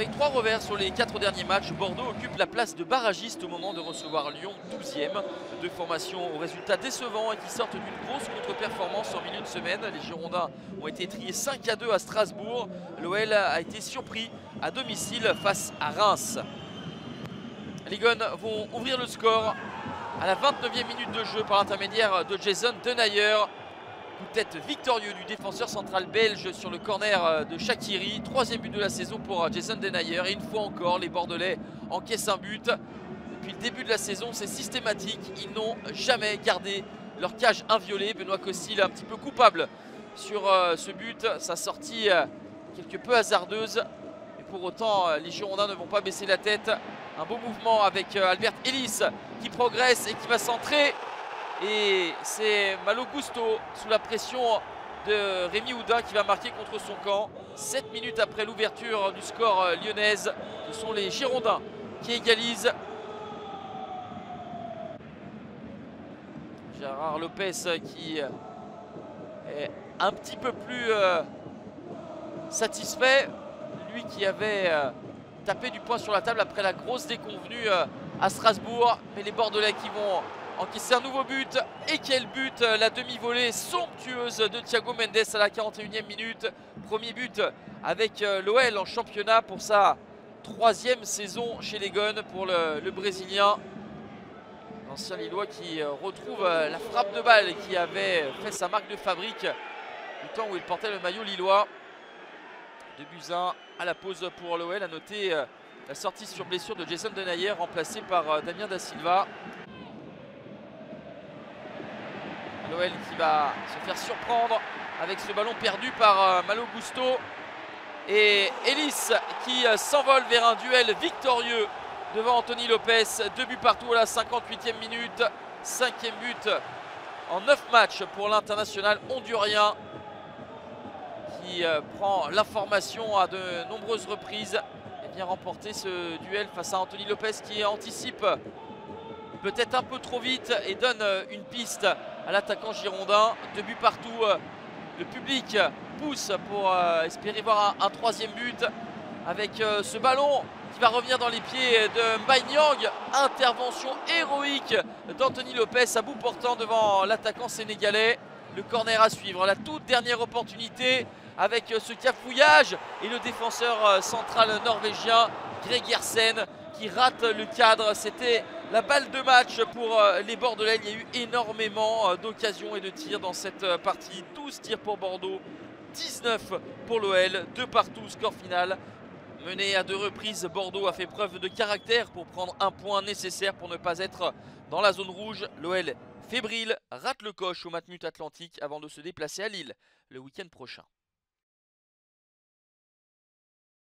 Avec 3 revers sur les 4 derniers matchs, Bordeaux occupe la place de barragiste au moment de recevoir Lyon 12e. Deux formations aux résultats décevants et qui sortent d'une grosse contre-performance en milieu de semaine. Les Girondins ont été triés 5-2 à Strasbourg. L'OL a été surpris à domicile face à Reims. Les Gones vont ouvrir le score à la 29e minute de jeu par l'intermédiaire de Jason Denayer. Coup de tête victorieux du défenseur central belge sur le corner de Shaqiri. 3e but de la saison pour Jason Denayer. Et une fois encore, les Bordelais encaissent un but. Depuis le début de la saison, c'est systématique. Ils n'ont jamais gardé leur cage inviolée. Benoît Costil un petit peu coupable sur ce but. Sa sortie quelque peu hasardeuse. Mais pour autant, les Girondins ne vont pas baisser la tête. Un beau mouvement avec Albert Ellis qui progresse et qui va centrer. Et c'est Malo Gusto sous la pression de Rémi Houdin qui va marquer contre son camp. 7 minutes après l'ouverture du score lyonnaise, ce sont les Girondins qui égalisent. Gérard Lopez qui est un petit peu plus satisfait. Lui qui avait tapé du poing sur la table après la grosse déconvenue à Strasbourg. Mais les Bordelais qui vont encaisser un nouveau but. Et quel but! La demi-volée somptueuse de Thiago Mendes à la 41e minute. Premier but avec l'OL en championnat pour sa 3e saison chez les Gones pour le Brésilien. L'ancien Lillois qui retrouve la frappe de balle qui avait fait sa marque de fabrique du temps où il portait le maillot lillois. 2-1 à la pause pour l'OL. A noter la sortie sur blessure de Jason Denayer remplacé par Damien Da Silva. L'OL qui va se faire surprendre avec ce ballon perdu par Malo Gusto. Et Ellis qui s'envole vers un duel victorieux devant Anthony Lopez. 2 buts partout à la 58e minute. 5e but en 9 matchs pour l'international hondurien qui prend l'information à de nombreuses reprises et vient remporter ce duel face à Anthony Lopez qui anticipe peut-être un peu trop vite et donne une piste à l'attaquant girondin. 2 buts partout. Le public pousse pour espérer voir un 3e but avec ce ballon qui va revenir dans les pieds de Mbaye Niang. Intervention héroïque d'Anthony Lopez à bout portant devant l'attaquant sénégalais. Le corner à suivre, la toute dernière opportunité avec ce cafouillage et le défenseur central norvégien Gregersen qui rate le cadre. C'était la balle de match pour les Bordelais. Il y a eu énormément d'occasions et de tirs dans cette partie. 12 tirs pour Bordeaux, 19 pour l'OL, 2 partout, score final. Mené à 2 reprises, Bordeaux a fait preuve de caractère pour prendre un point nécessaire pour ne pas être dans la zone rouge. L'OL fébrile rate le coche au Matmut Atlantique avant de se déplacer à Lille le week-end prochain.